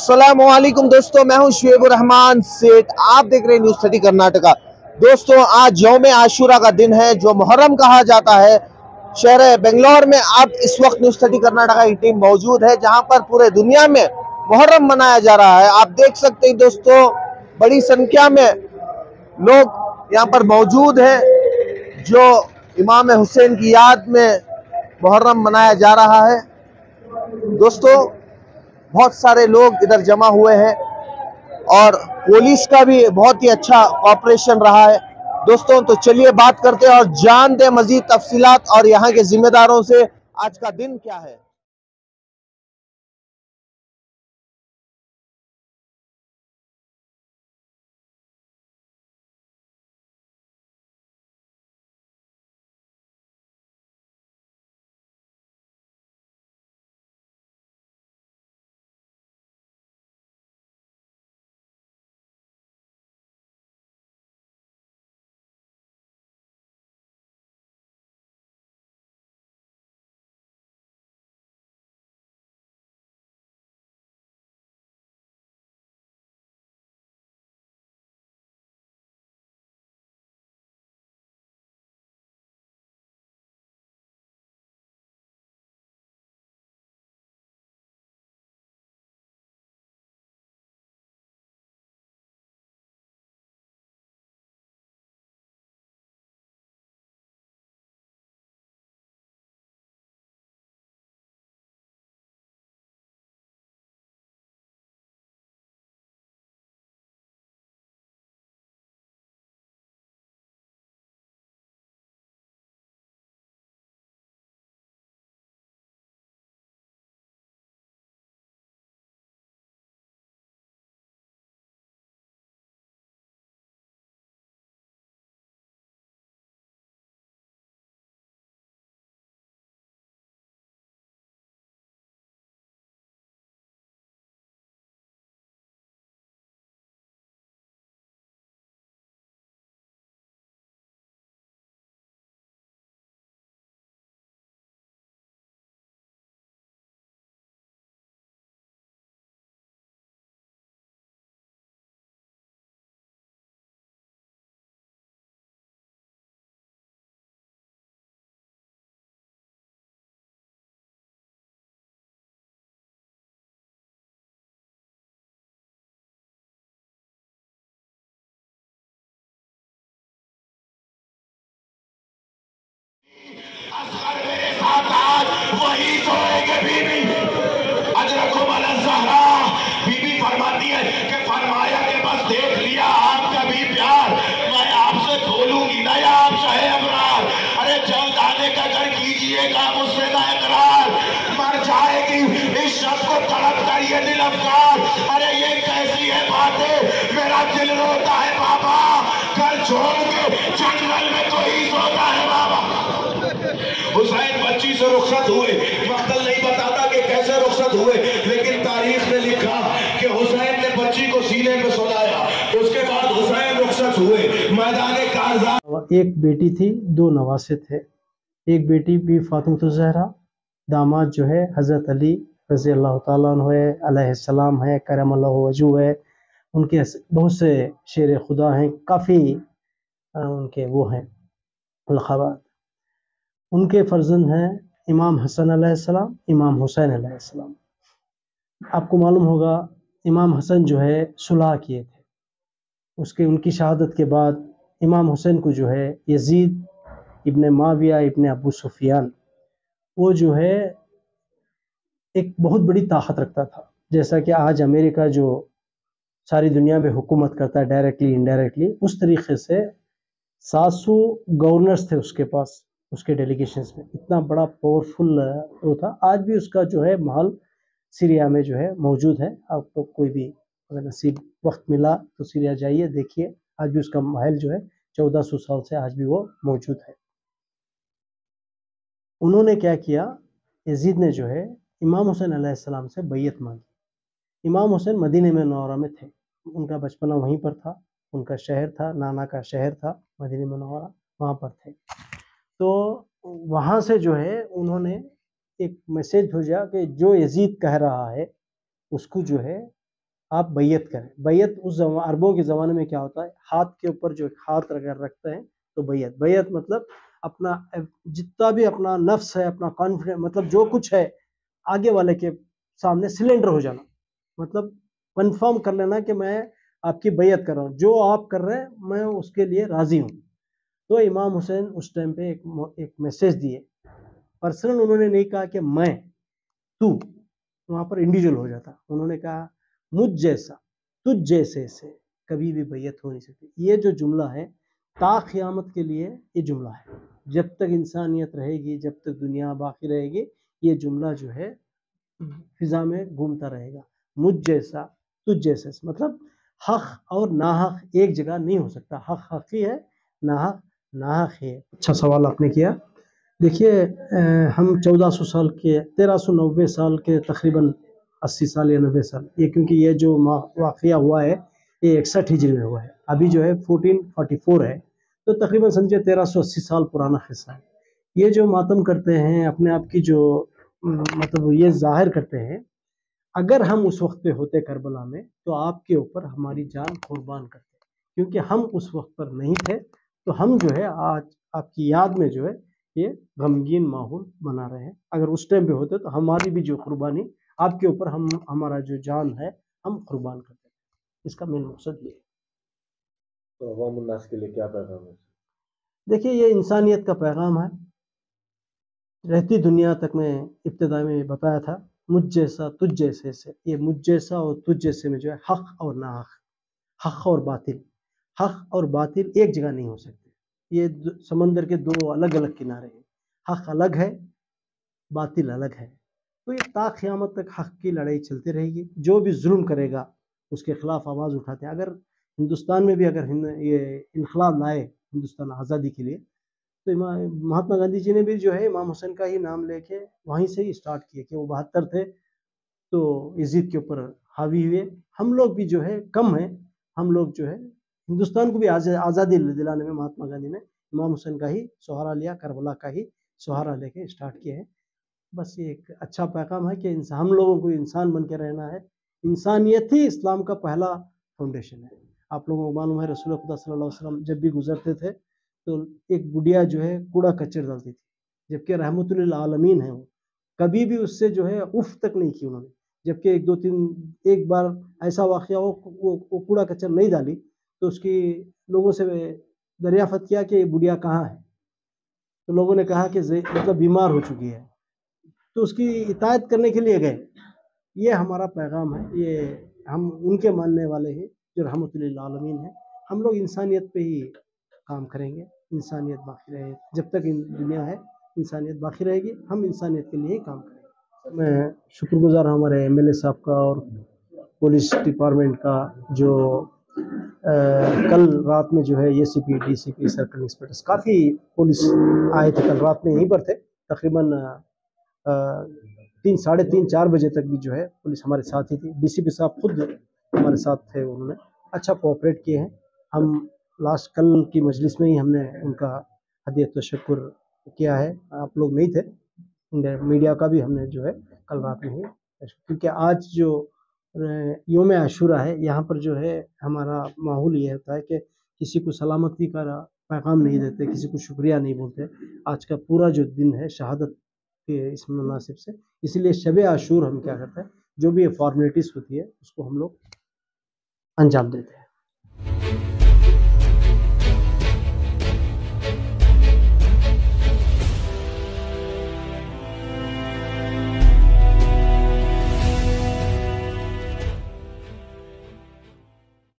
अस्सलामुअलैकुम दोस्तों, मैं हूं शुएब रहमान सेठ। आप देख रहे हैं न्यूज़ 30 कर्नाटका। दोस्तों, आज यौम आशूरा का दिन है जो मुहर्रम कहा जाता है। शहर बेंगलोर में अब इस वक्त न्यूज़ 30 कर्नाटका की टीम मौजूद है, जहां पर पूरे दुनिया में मुहर्रम मनाया जा रहा है। आप देख सकते हैं दोस्तों, बड़ी संख्या में लोग यहाँ पर मौजूद हैं जो इमाम हुसैन की याद में मुहर्रम मनाया जा रहा है। दोस्तों, बहुत सारे लोग इधर जमा हुए हैं और पुलिस का भी बहुत ही अच्छा ऑपरेशन रहा है। दोस्तों, तो चलिए बात करते हैं और जानते हैं मजीद तफसीलात और यहाँ के जिम्मेदारों से आज का दिन क्या है। असगर मेरे साथ आज वही सोएंगे बीबी अजरकुम अला ज़हरा। बीबी फरमाती है कि फरमाया कि बस देख लिया आपका भी प्यार, मैं आपसे खोलूंगी ना या आप शहे अबरार। अरे जल्द आने का घर कीजिएगा मुझसे ना इकरार, मर जाएगी इस शब्द को तड़प कर ये दिल अफगार। अरे ये कैसी है बातें, मेरा दिल रोता है बाबा, घर छोड़ के जंगल में कोई सोता है बाबा। हुसैन बच्ची से रुखसत हुए, मक्तल नहीं बताता कि कैसे रुखसत हुए, लेकिन तारीख में लिखा कि हुसैन ने बच्ची को सीने में सुलाया, उसके बाद हुसैन रुखसत हुए मैदान कारज़ा। एक बेटी थी, दो नवासे थे। एक बेटी भी फातिमा ज़हरा, दामाद जो है हज़रत अली रज़ी अल्लाह ताला अन्हु अलैहिस्सलाम है, करमल्लाहु वजहू है। उनके बहुत से शेर खुदा हैं, काफ़ी उनके वो हैं लक़बात। उनके फ़र्जंद हैं इमाम हसन अलैहिस्सलाम, इमाम हुसैन अलैहिस्सलाम। आपको मालूम होगा इमाम हसन जो है सुलह किए थे, उसके उनकी शहादत के बाद इमाम हुसैन को जो है Yazid ibn Muawiya ibn Abu Sufyan, वो जो है एक बहुत बड़ी ताकत रखता था। जैसा कि आज अमेरिका जो सारी दुनिया में हुकूमत करता है डायरेक्टली इनडायरेक्टली, उस तरीक़े से 700 गवर्नर्स थे उसके पास, उसके डेलीगेशंस में। इतना बड़ा पावरफुल वो था। आज भी उसका जो है महल सीरिया में जो है मौजूद है। आपको कोई भी अगर नसीब वक्त मिला तो सीरिया जाइए, देखिए, आज भी उसका महल जो है 1400 साल से आज भी वो मौजूद है। उन्होंने क्या किया, यजीद ने जो है इमाम हुसैन अलैहिस्सलाम से बैयत मांगी। इमाम हुसैन मदीने में मुनव्वरा में थे, उनका बचपना वहीं पर था, उनका शहर था, नाना का शहर था मदीने मुनव्वरा, वहाँ पर थे। तो वहाँ से जो है उन्होंने एक मैसेज भेजा कि जो यजीद कह रहा है उसको जो है آپ بیعت کریں. بیعت اس عربوں کے زمانے میں کیا ہوتا ہے, ہاتھ کے اوپر جو ہاتھ اگر رکھتے ہیں تو بیعت مطلب اپنا جتنا بھی اپنا نفس ہے, اپنا کانفیڈنس, مطلب جو کچھ ہے آگے والے کے سامنے سلنڈر ہو جانا, مطلب کنفرم کر لینا کہ میں آپ کی بیعت کر رہا ہوں, جو آپ کر رہے ہیں میں اس کے لیے راضی ہوں. تو امام حسین اس ٹائم پہ ایک میسیج دیے پرسنل. انہوں نے نہیں کہا کہ میں, تو, وہاں پر انڈیویجول ہو جاتا. انہوں نے کہا مجھ جیسا تجھ جیسے سے کبھی بھی بیعت ہو نہیں سکتی. یہ جو جملہ ہے تا قیامت کے لیے یہ جملہ ہے. جب تک انسانیت رہے گی, جب تک دنیا باقی رہے گی, یہ جملہ جو ہے فضا میں گھومتا رہے گا. مجھ جیسا تجھ جیسے سے مطلب حق اور ناحق ایک جگہ نہیں ہو سکتا. حق حقی ہے, ناحق ناحق ہے. اچھا سوال آپ نے کیا. دیکھیے ہم 1400 سال کے 1390 سال کے تقریباً 80 سال یا 90 سال, یہ کیونکہ یہ جو واقعہ ہوا ہے یہ 61 ہجری میں ہوا ہے, ابھی جو ہے 1444 ہے, تو تقریباً سمجھے 1380 سال پرانا قصہ ہے. یہ جو ماتم کرتے ہیں اپنے آپ کی جو مطلب یہ ظاہر کرتے ہیں, اگر ہم اس وقت پہ ہوتے کربلا میں تو آپ کے اوپر ہماری جان قربان کرتے, کیونکہ ہم اس وقت پر نہیں تھے. تو ہم جو ہے آج آپ کی یاد میں جو ہے یہ غمگین ماحول بنا رہے ہیں. اگر اس ٹائم پہ ہوتے تو ہماری بھی جو قربانی آپ کے اوپر ہمارا جو جان ہے ہم قربان کرتے ہیں. اس کا مین مقصد یہ ہے. تو عوام الناس کے لیے کیا پیغام ہے؟ دیکھیے یہ انسانیت کا پیغام ہے. رہتی دنیا تک میں ابتدا میں بتایا تھا مجھ جیسا تجھ جیسے سے. یہ مجھ جیسا اور تجھ جیسے میں جو ہے حق اور ناحق, حق اور باطل, حق اور باطل ایک جگہ نہیں ہو سکتے. یہ سمندر کے دو الگ الگ کنارے ہیں. حق الگ ہے, باطل الگ ہے. تو یہ تا قیامت تک حق کی لڑائی چلتی رہے گی. جو بھی ظلم کرے گا اس کے خلاف آواز اٹھاتے ہیں. اگر ہندوستان میں بھی اگر یہ انقلاب لائے ہندوستان آزادی کے لیے, تو مہاتما گاندھی جی نے بھی جو ہے امام حسین کا ہی نام لے کے وہیں سے ہی اسٹارٹ کیے کہ وہ 72 تھے تو یزید کے اوپر حاوی ہوئے. ہم لوگ بھی جو ہے کم ہیں, ہم لوگ جو ہے ہندوستان کو بھی آزادی دلانے میں مہاتما گاندھی نے امام حسین کا ہی سہارا لیا, کربلا کا ہی سہارا لے کے اسٹارٹ کیے ہیں. بس یہ ایک اچھا پیغام ہے کہ ہم لوگوں کو انسان بن کے رہنا ہے. انسانیت ہی اسلام کا پہلا فاؤنڈیشن ہے. آپ لوگوں کو معلوم ہے رسول خدا صلی اللہ علیہ وسلم جب بھی گزرتے تھے تو ایک بڑھیا جو ہے کوڑا کچر ڈالتی تھی, جبکہ رحمت للعالمین ہے, وہ کبھی بھی اس سے جو ہے اف تک نہیں کی انہوں نے. جبکہ ایک بار ایسا واقعہ ہو وہ کوڑا کچر نہیں ڈالی تو اس کی لوگوں سے دریافت کیا کہ یہ بڑھیا کہاں ہے, تو لوگوں نے کہا کہ مطلب بیمار ہو چکی ہے, تو اس کی اطاعت کرنے کے لیے گئے. یہ ہمارا پیغام ہے, یہ ہم ان کے ماننے والے ہیں جو رحمت للعالمین ہیں. ہم لوگ انسانیت پہ ہی کام کریں گے, انسانیت باقی رہے, جب تک دنیا ہے انسانیت باقی رہے گی, ہم انسانیت کے لیے ہی کام کریں گے. میں شکر گزار ہوں ہمارے ایم ایل اے صاحب کا اور پولیس ڈپارٹمنٹ کا, جو کل رات میں جو ہے A C P D C P circle inspectors کافی پولیس آئے تھے کل رات میں, یہیں پر تھے تقریباً 3:30-4 بجے تک بھی جو ہے پولیس ہمارے ساتھ ہی تھی. ڈی سی پی صاحب خود ہمارے ساتھ تھے, انہوں نے اچھا کوآپریٹ کیے ہیں. ہم لاسٹ کل کی مجلس میں ہی ہم نے ان کا ہدیہ تشکر کیا ہے. آپ لوگ نہیں تھے, میڈیا کا بھی ہم نے جو ہے کل رات میں ہی, کیونکہ آج جو یوم عاشورہ ہے یہاں پر جو ہے ہمارا ماحول یہ ہوتا ہے کہ کسی کو سلامتی کا پیغام نہیں دیتے, کسی کو شکریہ نہیں بولتے. آج کا پورا جو دن ہے شہادت کے اس مناسب سے, اسی لیے شب عاشور ہم کیا کرتے ہیں, جو بھی فارمیلٹیز ہوتی ہے اس کو ہم لوگ انجام دیتے ہیں.